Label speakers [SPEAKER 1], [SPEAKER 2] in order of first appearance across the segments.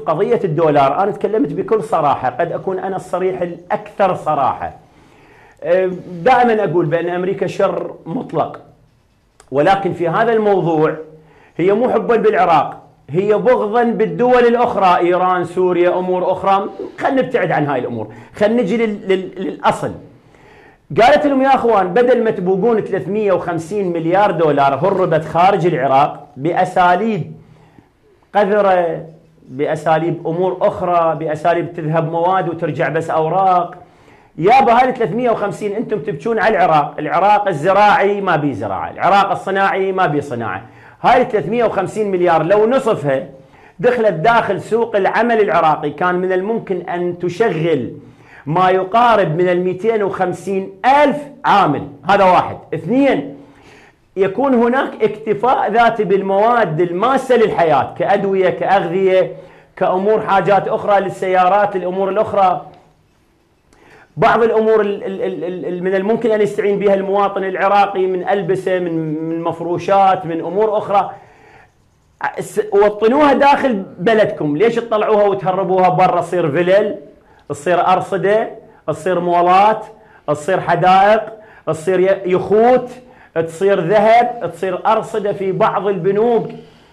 [SPEAKER 1] قضية الدولار أنا تكلمت بكل صراحة، قد أكون أنا الصريح الأكثر صراحة. دائما أقول بأن أمريكا شر مطلق، ولكن في هذا الموضوع هي مو حبا بالعراق، هي بغضا بالدول الأخرى، إيران، سوريا، أمور أخرى. خلينا نبتعد عن هاي الأمور، خلينا نجي للأصل. قالت لهم يا أخوان بدل ما تبوقون 350 مليار دولار هربت خارج العراق بأساليب قذرة، بأساليب أمور أخرى، بأساليب تذهب مواد وترجع بس أوراق. يابا هاي 350 أنتم تبكون على العراق، العراق الزراعي ما بي زراعة، العراق الصناعي ما بي صناعة. هاي 350 مليار لو نصفها دخلت داخل سوق العمل العراقي كان من الممكن أن تشغل ما يقارب من 250 ألف عامل. هذا واحد. اثنين، يكون هناك اكتفاء ذاتي بالمواد الماسة للحياة كأدوية، كأغذية، كأمور حاجات أخرى للسيارات، الأمور الأخرى، بعض الأمور من الممكن أن يستعين بها المواطن العراقي من ألبسة، من مفروشات، من أمور أخرى. وطنوها داخل بلدكم، ليش تطلعوها وتهربوها برا؟ تصير فلل، تصير أرصدة، تصير مولات، تصير حدائق، تصير يخوت، تصير ذهب، تصير أرصدة في بعض البنوك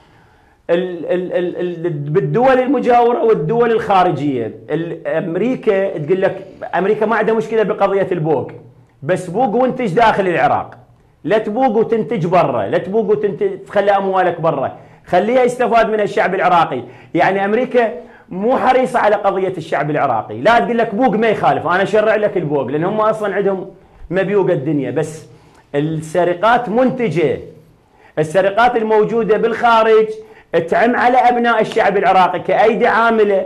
[SPEAKER 1] بالدول المجاورة والدول الخارجية. أمريكا تقول لك أمريكا ما عندها مشكلة بقضية البوق، بس بوق وانتج داخل العراق، لا تبوق وتنتج برا، لا تبوق وتنتج تخلي أموالك برا، خليها يستفاد منها الشعب العراقي. يعني أمريكا مو حريصة على قضية الشعب العراقي، لا تقول لك بوق ما يخالف، أنا أشرع لك البوق، لأن هم أصلا عندهم مبيوق الدنيا. بس السرقات منتجة، السرقات الموجودة بالخارج تعم على أبناء الشعب العراقي كأيدي عاملة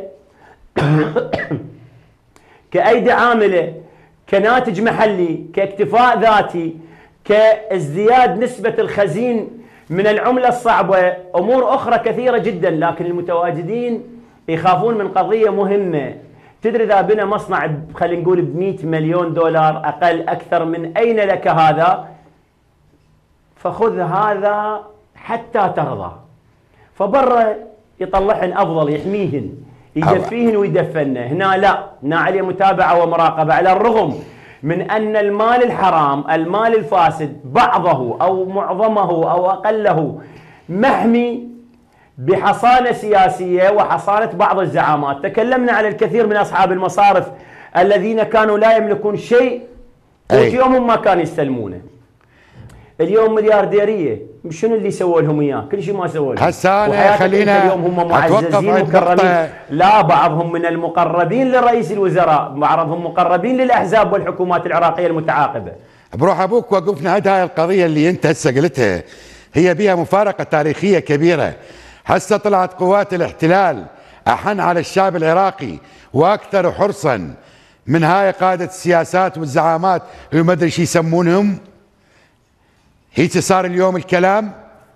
[SPEAKER 1] كأيدي عاملة، كناتج محلي، كاكتفاء ذاتي، كازدياد نسبة الخزين من العملة الصعبة، أمور أخرى كثيرة جدا. لكن المتواجدين يخافون من قضية مهمة. تدري إذا بنا مصنع خلينا نقول ب100 مليون دولار أقل أكثر، من أين لك هذا؟ فخذ هذا حتى ترضى. فبرا يطلعهن أفضل، يحميهن، يدفيهن ويدفن. هنا لا، هنا عليه متابعة ومراقبة، على الرغم من أن المال الحرام، المال الفاسد، بعضه أو معظمه أو أقله محمي بحصانة سياسية وحصانة بعض الزعامات. تكلمنا على الكثير من أصحاب المصارف الذين كانوا لا يملكون شيء ويومهم ما كانوا يستلمونه، اليوم مليارديرية. شنو اللي سووا لهم اياه؟ كل شيء ما سووا لهم.
[SPEAKER 2] هسه انا خلينا
[SPEAKER 1] اليوم هم معززين مكرمين، لا بعضهم من المقربين لرئيس الوزراء، بعضهم مقربين للاحزاب والحكومات العراقيه المتعاقبه.
[SPEAKER 2] بروح ابوك وقفنا عند هاي القضيه اللي انت هسه قلتها، هي بها مفارقه تاريخيه كبيره. هسه طلعت قوات الاحتلال احن على الشعب العراقي واكثر حرصا من هاي قاده السياسات والزعامات اللي ما ادري شو يسمونهم. هيك صار اليوم الكلام؟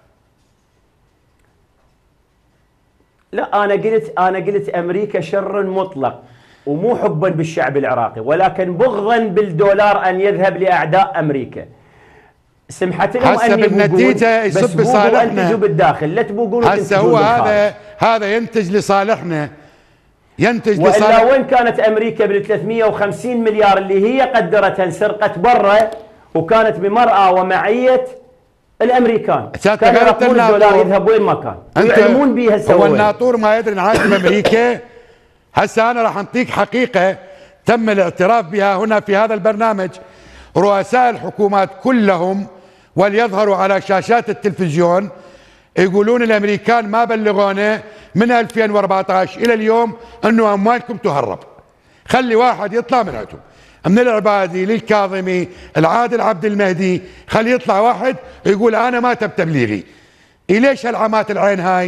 [SPEAKER 1] لا، انا قلت امريكا شر مطلق، ومو حبا بالشعب العراقي، ولكن بغضا بالدولار ان يذهب لاعداء امريكا. سمحت لهم ان
[SPEAKER 2] بالنتيجه يصب بصالحنا.
[SPEAKER 1] انتجوا بالداخل، لا تبوقون
[SPEAKER 2] هسه هو هذا ينتج لصالحنا، ينتج
[SPEAKER 1] لصالحنا. والا وين كانت امريكا بال 350 مليار اللي هي قدرتها انسرقت برا، وكانت بمرأة ومعية الامريكان، كانوا يرقمون الدولار يذهب وين ما كان ويعلمون بها السوية.
[SPEAKER 2] هو الناطور ما يدري عن امريكا. هسه انا راح انطيك حقيقه تم الاعتراف بها هنا في هذا البرنامج. رؤساء الحكومات كلهم وليظهروا على شاشات التلفزيون يقولون الامريكان ما بلغونا من 2014 الى اليوم انه اموالكم تهرب. خلي واحد يطلع من عندهم، من العبادي للكاظمي العادل عبد المهدي، خلي يطلع واحد يقول انا ما تم تبليغي. ليش هالعمات العين هاي؟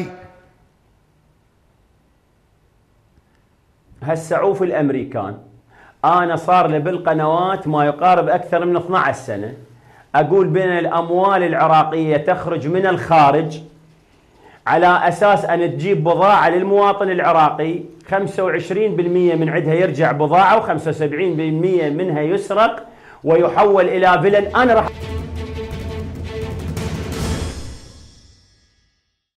[SPEAKER 1] هالسعوف الامريكان. انا صار لي بالقنوات ما يقارب اكثر من 12 سنه اقول بان الاموال العراقيه تخرج من الخارج على اساس ان تجيب بضاعه للمواطن العراقي، 25% من عندها يرجع بضاعه و75% منها يسرق ويحول الى فلل. انا راح